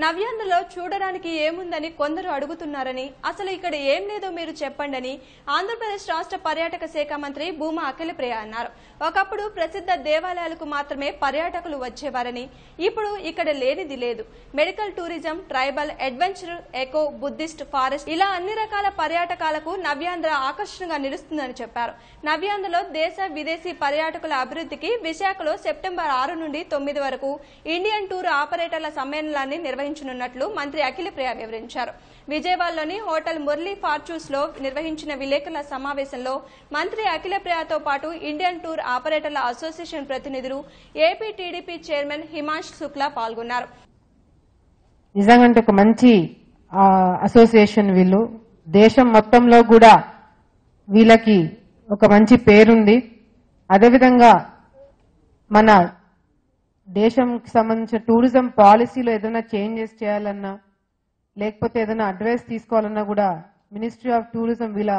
నవ్యాంధ్రలో చూడడానికి ఏముందని కొందరు అడుగుతున్నారని, అసలు ఇక్కడ ఏం లేదో మీరు చెప్పండని ఆంధ్రప్రదేశ్ రాష్ట్ర పర్యాటక శాఖ మంత్రి భూమా అఖిల అన్నారు. ఒకప్పుడు ప్రసిద్ధ దేవాలయాలకు మాత్రమే పర్యాటకులు వచ్చేవారని, ఇప్పుడు ఇక్కడ లేనిది లేదు. Medical tourism, tribal, adventure, eco, Buddhist, forest ఇలా అన్ని రకాల పర్యాటకాలకు నవ్యాంధ్ర ఆకర్షణగా నిలుస్తుందని చెప్పారు. నవ్యాంధ్రలో దేశ విదేశీ పర్యాటకుల అభివృద్ధికి విశాఖలో సెప్టెంబర్ 6 నుండి 9 వరకు ఇండియన్ టూర్ ఆపరేటర్ల సమ్మేళనాన్ని నిర్వహించనున్నట్లు మంత్రి అఖిల వివరించారు. విజయవాడలోని హోటల్ మురళీ ఫార్చ్యూన్స్ లో నిర్వహించిన విలేకరుల సమావేశంలో మంత్రి అఖిల ప్రియతో పాటు ఇండియన్ టూర్ ఆపరేటర్ల అసోసియేషన్ ప్రతినిధులు, AP TDP chairman Himanshu Shukla పాల్గొన్నారు. నిజంగా ఒక మంచి అసోసియేషన్ వీళ్ళు. దేశం మొత్తంలో కూడా వీళ్ళకి ఒక మంచి పేరుంది. అదేవిధంగా మన దేశంకి సంబంధించిన టూరిజం పాలసీలో ఏదైనా చేంజెస్ చేయాలన్నా, లేకపోతే ఏదైనా అడ్వైస్ తీసుకోవాలన్నా కూడా మినిస్ట్రీ ఆఫ్ టూరిజం వీళ్ళ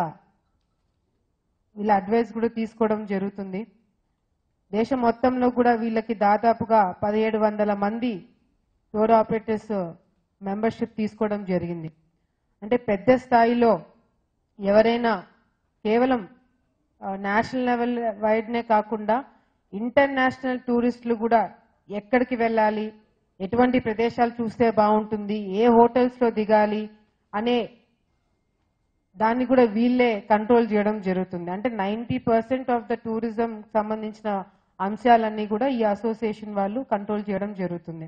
అడ్వైస్ కూడా తీసుకోవడం జరుగుతుంది. దేశం మొత్తంలో కూడా వీళ్ళకి దాదాపుగా 1700 మంది టూర్ ఆపరేటర్స్ మెంబర్షిప్ తీసుకోవడం జరిగింది. అంటే పెద్ద స్థాయిలో ఎవరైనా కేవలం నేషనల్ లెవెల్ వైడ్నే కాకుండా ఇంటర్నేషనల్ టూరిస్టులు కూడా ఎక్కడికి వెళ్ళాలి, ఎటువంటి ప్రదేశాలు చూస్తే బాగుంటుంది, ఏ హోటల్స్ లో దిగాలి అనే దాన్ని కూడా వీళ్ళే కంట్రోల్ చేయడం జరుగుతుంది. అంటే 90% ఆఫ్ ద టూరిజం సంబంధించిన అంశాలన్నీ కూడా ఈ అసోసియేషన్ వాళ్ళు కంట్రోల్ చేయడం జరుగుతుంది.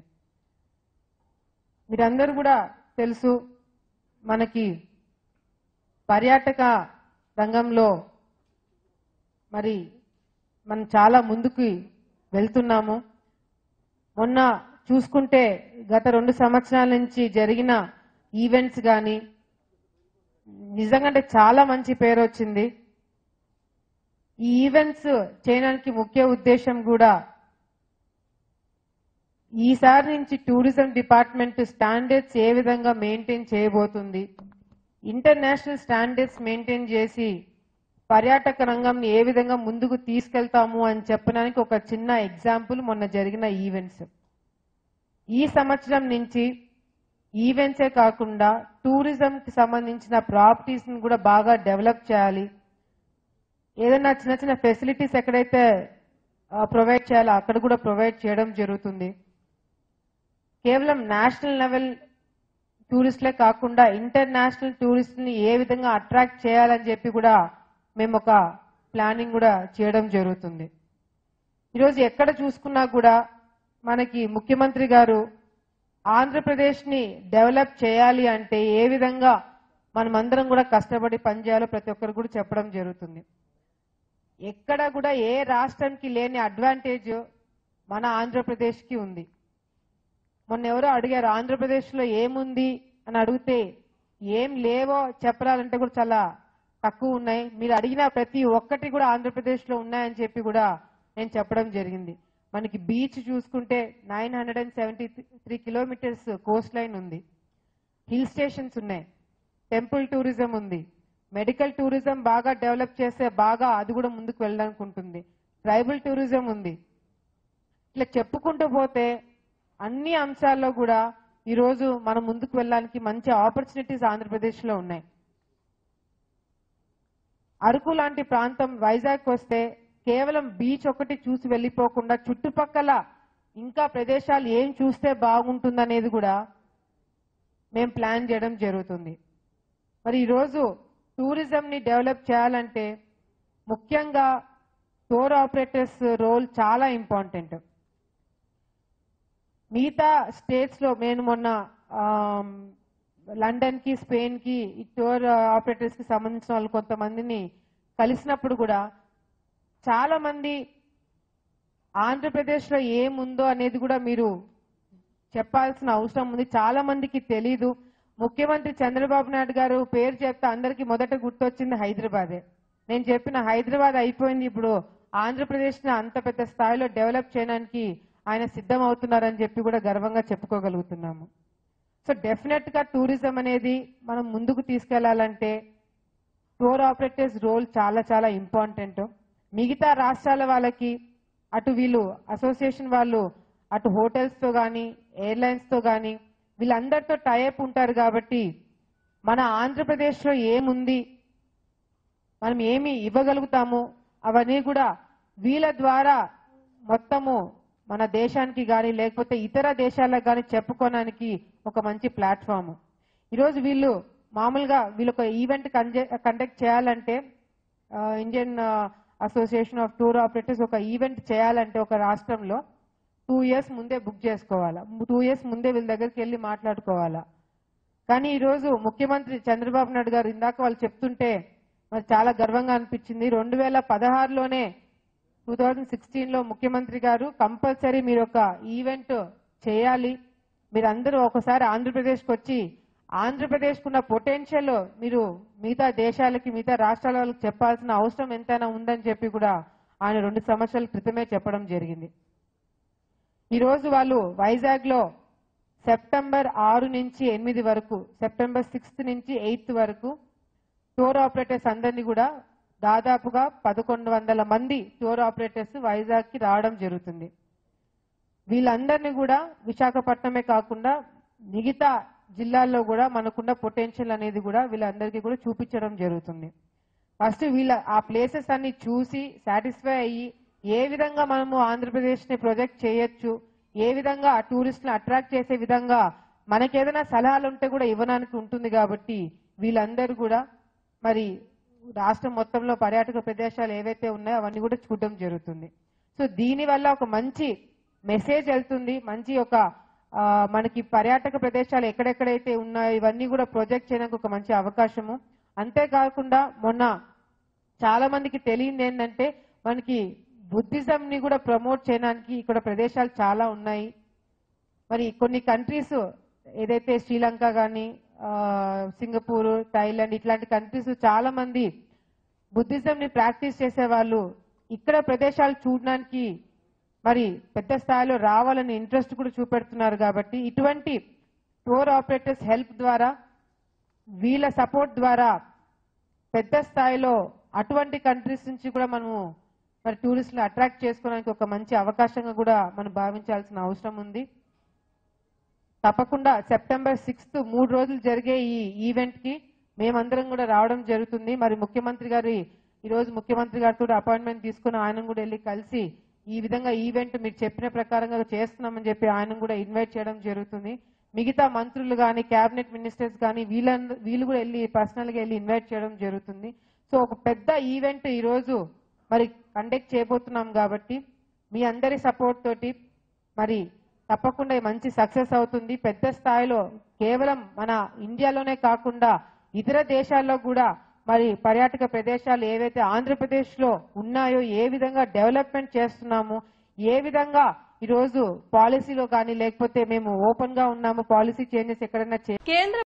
మీరందరూ కూడా తెలుసు, మనకి పర్యాటక రంగంలో మరి మనం చాలా ముందుకు వెళ్తున్నాము. మొన్న చూసుకుంటే గత 2 సంవత్సరాల నుంచి జరిగిన ఈవెంట్స్ కానీ నిజంగా చాలా మంచి పేరు వచ్చింది. ఈ ఈవెంట్స్ చేయడానికి ముఖ్య ఉద్దేశం కూడా ఈసారి నుంచి టూరిజం డిపార్ట్మెంట్ స్టాండర్డ్స్ ఏ విధంగా మెయింటైన్ చేయబోతుంది, ఇంటర్నేషనల్ స్టాండర్డ్స్ మెయింటైన్ చేసి పర్యాటక రంగంని ఏ విధంగా ముందుకు తీసుకెళ్తాము అని చెప్పడానికి ఒక చిన్న ఎగ్జాంపుల్ మొన్న జరిగిన ఈవెంట్స్. ఈ సంవత్సరం నుంచి ఈవెంట్సే కాకుండా టూరిజం కి సంబంధించిన ప్రాపర్టీస్ ని కూడా బాగా డెవలప్ చేయాలి. ఏదైనా చిన్న చిన్న ఫెసిలిటీస్ ఎక్కడైతే ప్రొవైడ్ చేయాలో అక్కడ కూడా ప్రొవైడ్ చేయడం జరుగుతుంది. కేవలం నేషనల్ లెవెల్ టూరిస్టులే కాకుండా ఇంటర్నేషనల్ టూరిస్ట్ ని ఏ విధంగా అట్రాక్ట్ చేయాలని చెప్పి కూడా మేము ఒక ప్లానింగ్ కూడా చేయడం జరుగుతుంది. ఈరోజు ఎక్కడ చూసుకున్నా కూడా మనకి ముఖ్యమంత్రి గారు ఆంధ్రప్రదేశ్ ని డెవలప్ చేయాలి అంటే ఏ విధంగా మనమందరం కూడా కష్టపడి పనిచేయాలో ప్రతి ఒక్కరు కూడా చెప్పడం జరుగుతుంది. ఎక్కడ కూడా ఏ రాష్ట్రానికి లేని అడ్వాంటేజ్ మన ఆంధ్రప్రదేశ్ కి ఉంది. మొన్న ఎవరో అడిగారు ఆంధ్రప్రదేశ్ లో ఏముంది అని అడిగితే ఏం లేవో చెప్పాలంటే కూడా చాలా తక్కువ ఉన్నాయి. మీరు అడిగిన ప్రతి ఒక్కటి కూడా ఆంధ్రప్రదేశ్ లో ఉన్నాయని చెప్పి కూడా నేను చెప్పడం జరిగింది. మనకి బీచ్ చూసుకుంటే 973 కిలోమీటర్స్ కోస్ట్ లైన్ ఉంది, హిల్ స్టేషన్స్ ఉన్నాయి, టెంపుల్ టూరిజం ఉంది, మెడికల్ టూరిజం బాగా డెవలప్ చేస్తే బాగా అది కూడా ముందుకు వెళ్ళడానికి ఉంటుంది, ట్రైబల్ టూరిజం ఉంది. ఇట్లా చెప్పుకుంటూ పోతే అన్ని అంశాల్లో కూడా ఈరోజు మనం ముందుకు వెళ్ళడానికి మంచి ఆపర్చునిటీస్ ఆంధ్రప్రదేశ్ లో ఉన్నాయి. అరకు లాంటి ప్రాంతం వైజాగ్ వస్తే కేవలం బీచ్ ఒకటి చూసి వెళ్ళిపోకుండా చుట్టుపక్కల ఇంకా ప్రదేశాలు ఏం చూస్తే బాగుంటుందనేది కూడా మేము ప్లాన్ చేయడం జరుగుతుంది. మరి ఈరోజు టూరిజం ని డెవలప్ చేయాలంటే ముఖ్యంగా టూర్ ఆపరేటర్స్ రోల్ చాలా ఇంపార్టెంట్. మిగతా స్టేట్స్ లో నేను మొన్న లండన్ కి, స్పెయిన్ కి ఈ టూర్ ఆపరేటర్స్ కి సంబంధించిన వాళ్ళు కొంతమందిని కలిసినప్పుడు కూడా చాలా మంది ఆంధ్రప్రదేశ్ లో ఏముందో అనేది కూడా మీరు చెప్పాల్సిన అవసరం ఉంది. చాలా మందికి తెలీదు. ముఖ్యమంత్రి చంద్రబాబు నాయుడు గారు పేరు చెప్తే అందరికీ మొదట గుర్తొచ్చింది హైదరాబాదే. నేను చెప్పిన హైదరాబాద్ అయిపోయింది, ఇప్పుడు ఆంధ్రప్రదేశ్ ని అంత పెద్ద స్థాయిలో డెవలప్ చేయడానికి ఆయన సిద్ధం అవుతున్నారని చెప్పి కూడా గర్వంగా చెప్పుకోగలుగుతున్నాము. సో డెఫినెట్ గా టూరిజం అనేది మనం ముందుకు తీసుకెళ్లాలంటే టూర్ ఆపరేటర్స్ రోల్ చాలా చాలా ఇంపార్టెంట్. మిగతా రాష్ట్రాల వాళ్ళకి అటు వీళ్ళు అసోసియేషన్ వాళ్ళు అటు హోటల్స్ తో గానీ ఎయిర్లైన్స్ తో గానీ వీళ్ళందరితో టైఅప్ ఉంటారు కాబట్టి మన ఆంధ్రప్రదేశ్లో ఏముంది, మనం ఏమి ఇవ్వగలుగుతాము అవన్నీ కూడా వీళ్ళ ద్వారా మొత్తము మన దేశానికి కానీ లేకపోతే ఇతర దేశాలకు కానీ చెప్పుకోవడానికి ఒక మంచి ప్లాట్ఫామ్. ఈరోజు వీళ్ళు మామూలుగా వీళ్ళు ఒక ఈవెంట్ కండక్ట్ చేయాలంటే Indian association of tour operators ఒక ఈవెంట్ చేయాలంటే ఒక రాష్ట్రంలో 2 years ముందే బుక్ చేసుకోవాలా, 2 years ముందే వీళ్ళ దగ్గరికి వెళ్ళి మాట్లాడుకోవాలా. కానీ ఈరోజు ముఖ్యమంత్రి చంద్రబాబు నాయుడు గారు ఇందాక వాళ్ళు చెప్తుంటే మరి చాలా గర్వంగా అనిపించింది. 2016లోనే 2016లో ముఖ్యమంత్రి గారు కంపల్సరీ మీరు ఒక ఈవెంట్ చేయాలి, మీరందరూ ఒకసారి ఆంధ్రప్రదేశ్కి వచ్చి ఆంధ్రప్రదేశ్కున్న పొటెన్షియల్ మీరు మిగతా దేశాలకి మిగతా రాష్ట్రాల వాళ్ళకి చెప్పాల్సిన అవసరం ఎంతైనా ఉందని చెప్పి కూడా ఆయన 2 సంవత్సరాల క్రితమే చెప్పడం జరిగింది. ఈరోజు వాళ్ళు వైజాగ్లో సెప్టెంబర్ 6 నుంచి 8 వరకు, సెప్టెంబర్ 6 నుంచి 8 వరకు టూర్ ఆపరేటర్స్ అందరినీ కూడా దాదాపుగా 1100 మంది టూర్ ఆపరేటర్స్ వైజాగ్కి రావడం జరుగుతుంది. వీళ్ళందరినీ కూడా విశాఖపట్నమే కాకుండా మిగతా జిల్లాల్లో కూడా మనకున్న పొటెన్షియల్ అనేది కూడా వీళ్ళందరికీ కూడా చూపించడం జరుగుతుంది. ఫస్ట్ వీళ్ళ ఆ ప్లేసెస్ అన్ని చూసి సాటిస్ఫై అయ్యి ఏ విధంగా మనము ఆంధ్రప్రదేశ్ని ప్రొజెక్ట్ చేయొచ్చు, ఏ విధంగా ఆ టూరిస్టులను అట్రాక్ట్ చేసే విధంగా మనకేదైనా సలహాలు ఉంటే కూడా ఇవ్వడానికి ఉంటుంది. కాబట్టి వీళ్ళందరూ కూడా మరి రాష్ట్రం మొత్తంలో పర్యాటక ప్రదేశాలు ఏవైతే ఉన్నాయో అవన్నీ కూడా చూడడం జరుగుతుంది. సో దీనివల్ల ఒక మంచి మెసేజ్ వెళ్తుంది, మంచి ఒక మనకి పర్యాటక ప్రదేశాలు ఎక్కడెక్కడైతే ఉన్నాయో ఇవన్నీ కూడా ప్రొజెక్ట్ చేయడానికి ఒక మంచి అవకాశము. అంతేకాకుండా మొన్న చాలా మందికి తెలియంది ఏంటంటే మనకి బుద్ధిజం ని కూడా ప్రమోట్ చేయడానికి ఇక్కడ ప్రదేశాలు చాలా ఉన్నాయి. మరి కొన్ని కంట్రీస్ ఏదైతే శ్రీలంక కానీ సింగపూర్, థాయిలాండ్ ఇట్లాంటి కంట్రీస్ చాలా మంది బుద్ధిజం ని ప్రాక్టీస్ చేసే వాళ్ళు ఇక్కడ ప్రదేశాలు చూడడానికి మరి పెద్ద స్థాయిలో రావాలని ఇంట్రెస్ట్ కూడా చూపెడుతున్నారు. కాబట్టి ఇటువంటి టూర్ ఆపరేటర్స్ హెల్ప్ ద్వారా వీళ్ళ సపోర్ట్ ద్వారా పెద్ద స్థాయిలో అటువంటి కంట్రీస్ నుంచి కూడా మనము మరి టూరిస్టులు అట్రాక్ట్ చేసుకోవడానికి ఒక మంచి అవకాశంగా కూడా మనం భావించాల్సిన అవసరం ఉంది. తప్పకుండా సెప్టెంబర్ 6 3 రోజులు జరిగే ఈ ఈవెంట్ కి మేమందరం కూడా రావడం జరుగుతుంది. మరి ముఖ్యమంత్రి గారి ఈరోజు ముఖ్యమంత్రి గారితో అపాయింట్మెంట్ తీసుకుని ఆయన కూడా వెళ్ళి కలిసి ఈ విధంగా ఈవెంట్ మీరు చెప్పిన ప్రకారంగా చేస్తున్నామని చెప్పి ఆయన కూడా ఇన్వైట్ చేయడం జరుగుతుంది. మిగతా మంత్రులు కానీ క్యాబినెట్ మినిస్టర్స్ కానీ వీళ్ళు కూడా వెళ్ళి పర్సనల్ గా వెళ్ళి ఇన్వైట్ చేయడం జరుగుతుంది. సో ఒక పెద్ద ఈవెంట్ ఈరోజు మరి కండక్ట్ చేయబోతున్నాం కాబట్టి మీ అందరి సపోర్ట్ తోటి మరి తప్పకుండా మంచి సక్సెస్ అవుతుంది. పెద్ద స్థాయిలో కేవలం మన ఇండియాలోనే కాకుండా ఇతర దేశాల్లో కూడా మరి పర్యాటక ప్రదేశాలు ఏవైతే ఆంధ్రప్రదేశ్ లో ఉన్నాయో ఏ విధంగా డెవలప్మెంట్ చేస్తున్నాము, ఏ విధంగా ఈరోజు పాలసీలో కానీ లేకపోతే మేము ఓపెన్ గా ఉన్నాము, పాలసీ చేంజెస్ ఎక్కడైనా